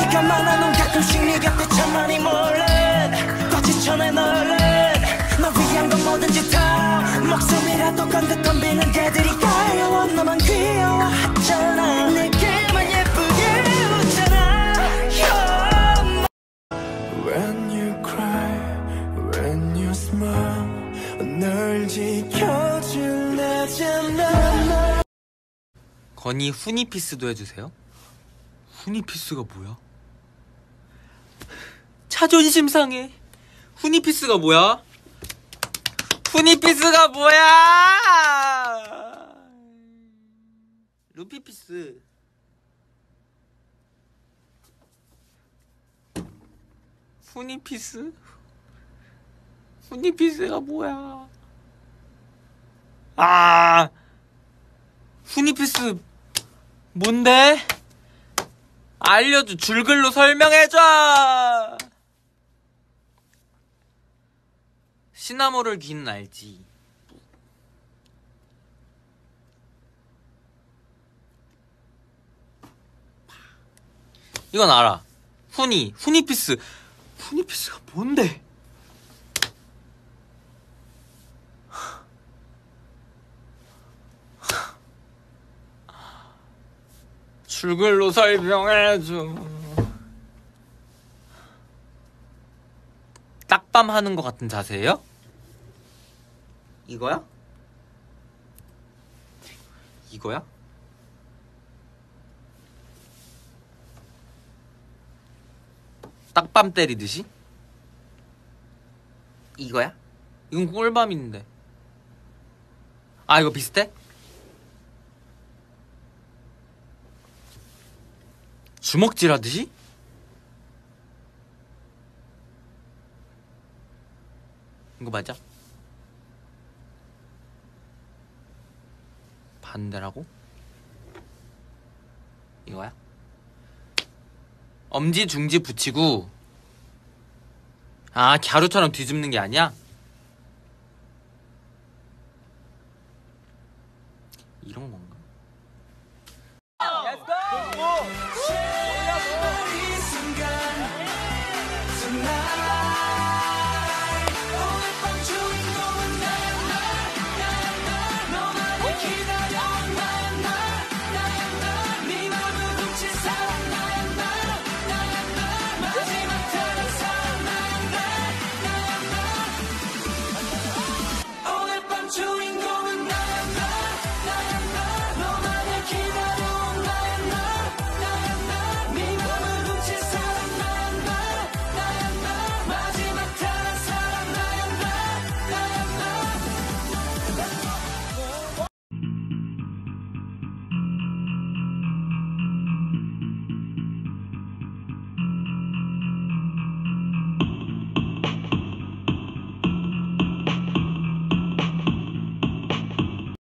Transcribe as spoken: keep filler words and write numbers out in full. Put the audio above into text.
얘기가 많아 넌 가끔씩 네 곁에 천만이 몰래 꽉 지쳐내 너를 너 위한 건 뭐든지 다 목숨이라도 건드 덤비는 개들이 가려워 너만 귀여워하잖아 내게만 예쁘게 웃잖아 yeah. When you cry, when you smile 널 지켜줄래잖아. 건이 후니피스도 해주세요. 후니피스가 뭐야? 자존심 상해. 후니피스가 뭐야? 후니피스가 뭐야? 루피피스. 후니피스? 후니피스가 뭐야? 아! 후니피스 뭔데? 알려줘. 줄글로 설명해줘. 시나모를 귀는 알지. 이건 알아. 후니, 후니피스. 후니피스가 뭔데? 줄글로 설명해줘. 딱밤 하는 것 같은 자세예요? 이거야? 이거야? 딱밤 때리듯이? 이거야? 이건 꿀밤인데. 아 이거 비슷해? 주먹질 하듯이? 이거 맞아? 반대라고? 이거야? 엄지 중지 붙이고. 아 갸루처럼 뒤집는 게 아니야? 이런 건가?